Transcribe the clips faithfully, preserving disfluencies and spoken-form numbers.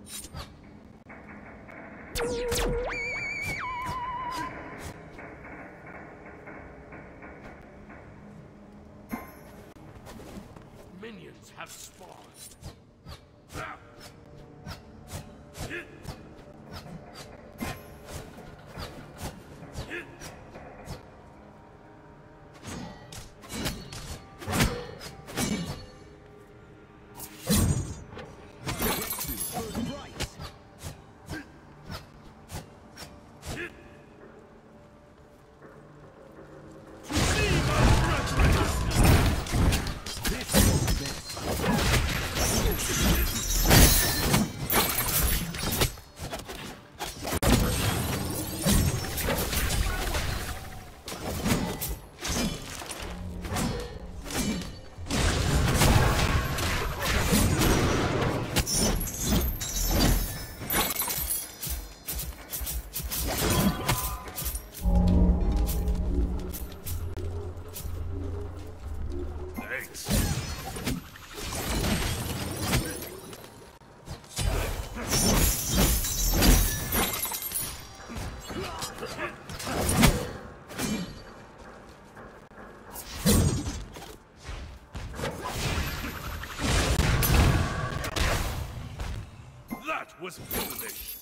Minions have spawned. Was foolish.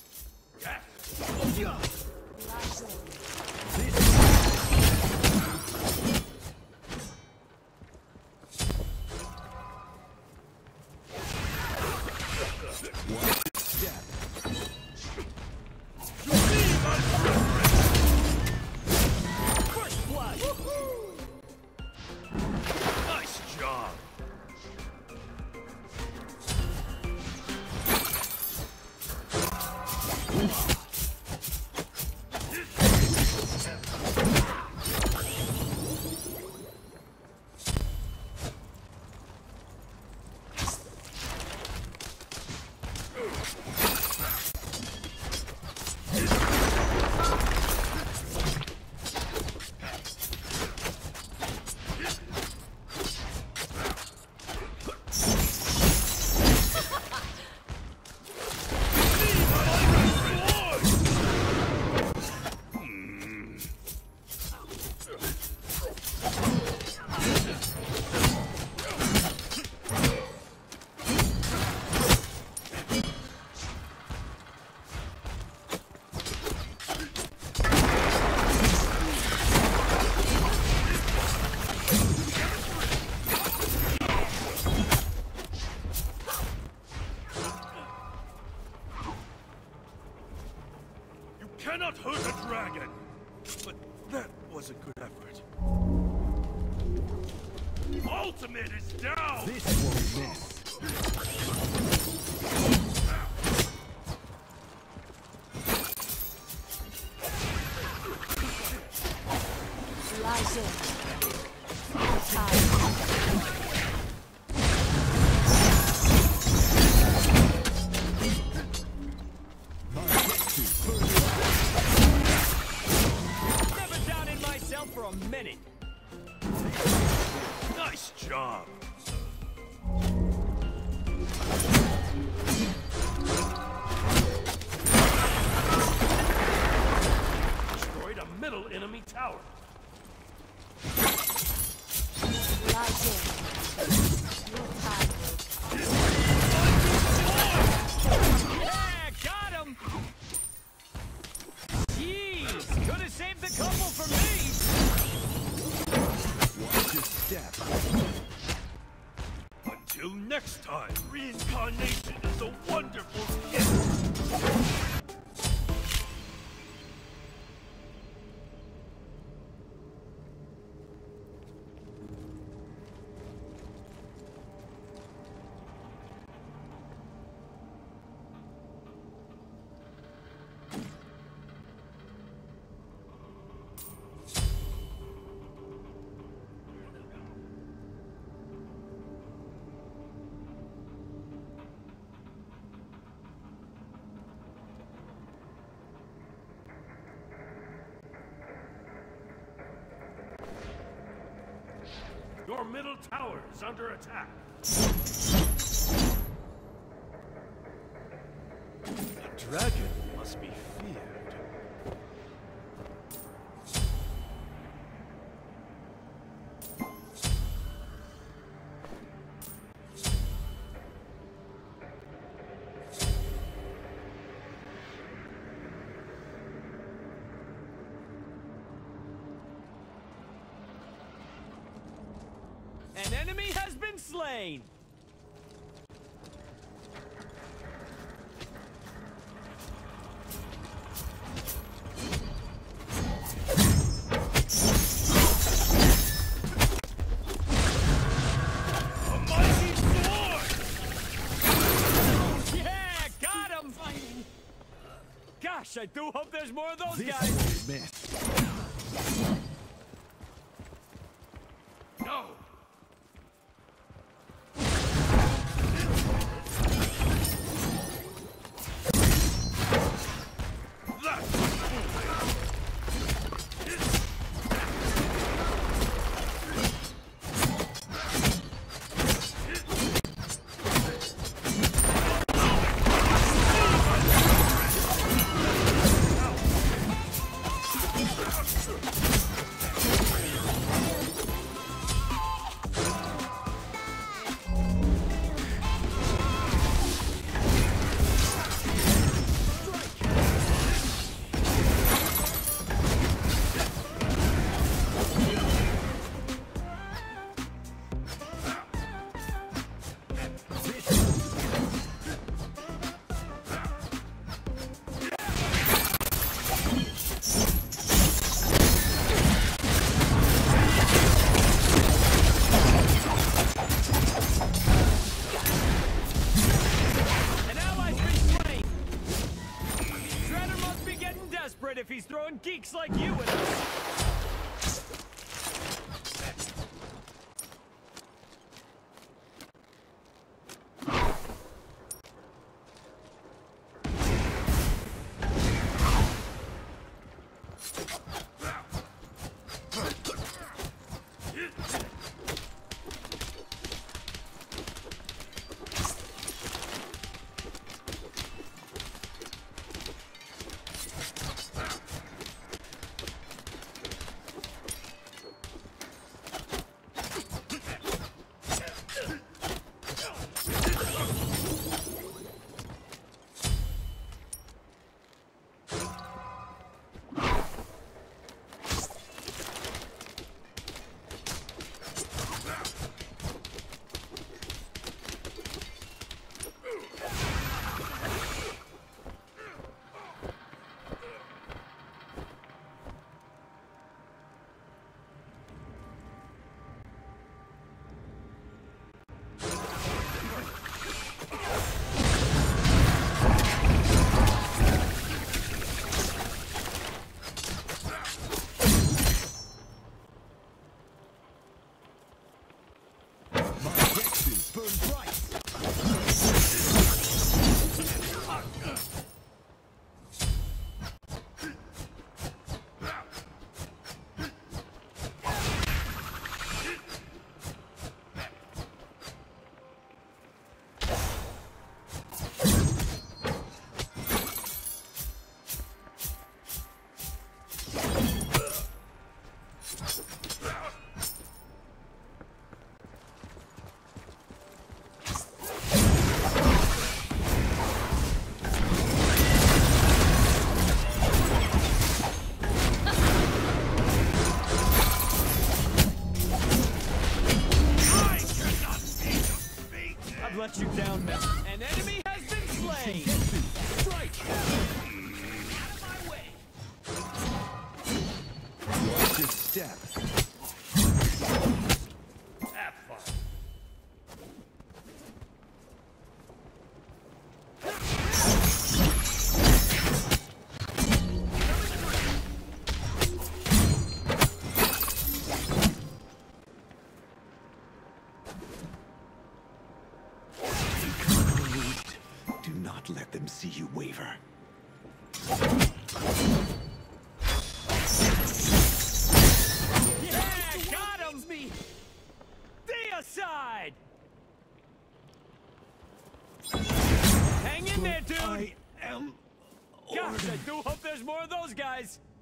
Nice job. Cannot hurt a dragon! But that was a good effort. Ultimate is down! This won't miss. Lies in. Time. For a minute. Nice job. Destroyed a middle enemy tower. Lies in. Your time. Yeah, got him. Jeez, could have saved the couple for me. Watch your step. Until next time, reincarnation is a wonderful gift. Your middle tower is under attack. Dragon must be feared. An enemy has been slain! A mighty sword! Yeah, got him! Gosh, I do hope there's more of those This guys! is a mess. No! An ally's been slain! Shredder must be getting desperate if he's throwing geeks like you at us! Burn bright. I've let you down, man. An enemy has been slain! Strike! Out of my way! Watch your step. Have fun. Do not let them see you waver. Yeah, got him! Me. Deicide! Hang in there, dude! I am Gosh, I do hope there's more of those guys.